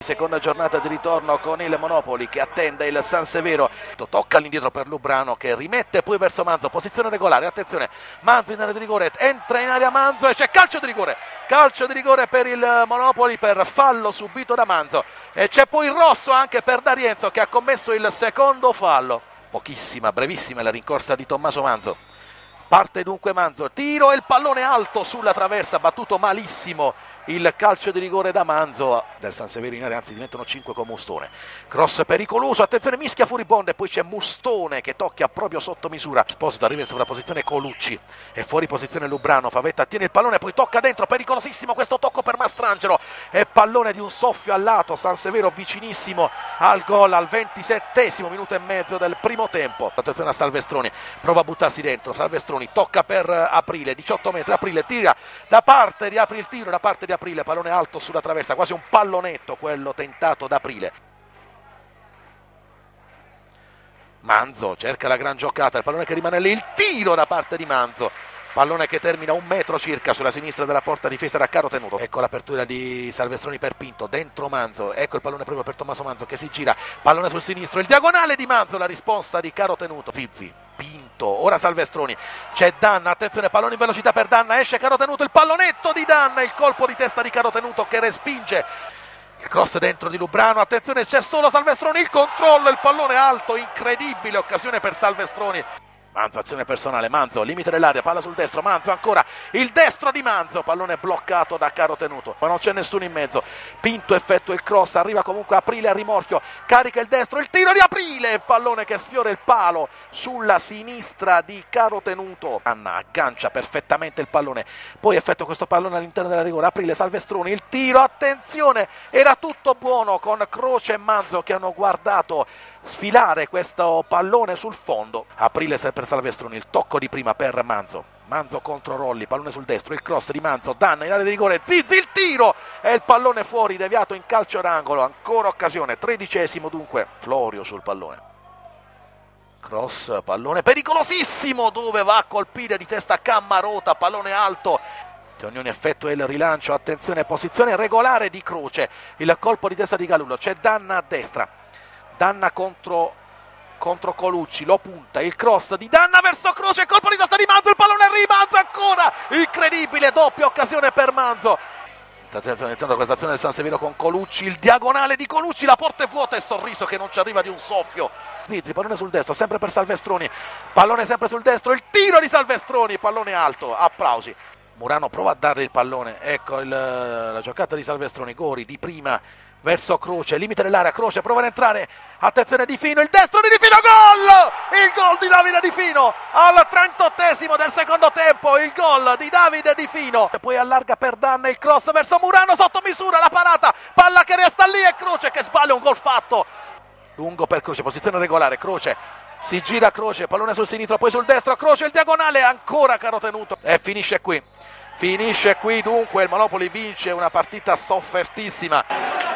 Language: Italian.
seconda giornata di ritorno con il Monopoli che attende il San Severo. Tocca all'indietro per Lubrano che rimette poi verso Manzo, posizione regolare, attenzione, Manzo in area di rigore, entra in area Manzo e c'è calcio di rigore per il Monopoli per fallo subito da Manzo, e c'è poi il rosso anche per D'Arienzo che ha commesso il secondo fallo. Pochissima, brevissima la rincorsa di Tommaso Manzo. Parte dunque Manzo, tiro e il pallone alto sulla traversa, battuto malissimo il calcio di rigore da Manzo del San Severo in area, anzi diventano 5 con Mustone. Cross pericoloso, attenzione, mischia furibonda e poi c'è Mustone che tocca proprio sotto misura. Esposito arriva in sovrapposizione Colucci, è fuori posizione Lubrano, Favetta tiene il pallone, poi tocca dentro, pericolosissimo questo tocco per Mastrangelo e pallone di un soffio al lato, San Severo vicinissimo al gol al 27esimo minuto e mezzo del primo tempo. Attenzione a Salvestroni, prova a buttarsi dentro, Salvestroni tocca per Aprile, 18 metri, Aprile tira da parte, riapre il tiro da parte di Aprile, pallone alto sulla traversa, quasi un pallonetto quello tentato da Aprile. Manzo cerca la gran giocata, il pallone che rimane lì, il tiro da parte di Manzo, pallone che termina 1 metro circa sulla sinistra della porta difesa da Caro Tenuto. Ecco l'apertura di Salvestroni per Pinto, dentro Manzo, ecco il pallone proprio per Tommaso Manzo che si gira, pallone sul sinistro, il diagonale di Manzo, la risposta di Caro Tenuto. Zizzi, Pinto, ora Salvestroni, c'è Danna, attenzione, pallone in velocità per Danna, esce Caro Tenuto, il pallonetto di Danna, il colpo di testa di Caro Tenuto che respinge il cross dentro di Lubrano, attenzione, c'è solo Salvestroni, il controllo, il pallone alto, incredibile occasione per Salvestroni. Manzo, azione personale, Manzo, limite dell'area, palla sul destro, Manzo ancora, il destro di Manzo, pallone bloccato da Caro Tenuto, ma non c'è nessuno in mezzo, Pinto effettua il cross, arriva comunque Aprile a rimorchio, carica il destro, il tiro di Aprile, il pallone che sfiora il palo sulla sinistra di Caro Tenuto. Anna aggancia perfettamente il pallone, poi effettua questo pallone all'interno della rigore, Aprile, Salvestroni, il tiro, attenzione, era tutto buono con Croce e Manzo che hanno guardato sfilare questo pallone sul fondo. Aprile per Salvestroni, il tocco di prima per Manzo, Manzo contro Rolli, pallone sul destro, il cross di Manzo, Danna in area di rigore, Zizzi, il tiro e il pallone fuori, deviato in calcio d'angolo, ancora occasione, 13esimo dunque, Florio sul pallone. Cross, pallone pericolosissimo dove va a colpire di testa Cammarota, pallone alto. Giannoni effettua il rilancio, attenzione, posizione regolare di Croce, il colpo di testa di Galullo, c'è Danna a destra, Danna contro Colucci, lo punta, il cross di Danna verso Croce, colpo di testa di Manzo, il pallone Manzo ancora, incredibile, doppia occasione per Manzo. Attenzione, intanto questa azione del San Severo con Colucci, il diagonale di Colucci, la porta è vuota e Sorriso che non ci arriva di un soffio. Zizzi, pallone sul destro, sempre per Salvestroni, pallone sempre sul destro, il tiro di Salvestroni, pallone alto, applausi. Murano prova a dargli il pallone, ecco la giocata di Salvestroni, Gori di prima verso Croce, limite dell'area, Croce prova ad entrare, attenzione Di Fino, il destro di Di Fino, gol! Il gol di Davide Di Fino al 38esimo del secondo tempo, il gol di Davide Di Fino, e poi allarga per Danna, il cross verso Murano sotto misura, la parata, palla che resta lì e Croce che sbaglia, un gol fatto, lungo per Croce, posizione regolare, Croce si gira, Croce, pallone sul sinistro, poi sul destro, Croce, il diagonale, ancora Caro Tenuto e finisce qui dunque il Monopoli vince una partita soffertissima.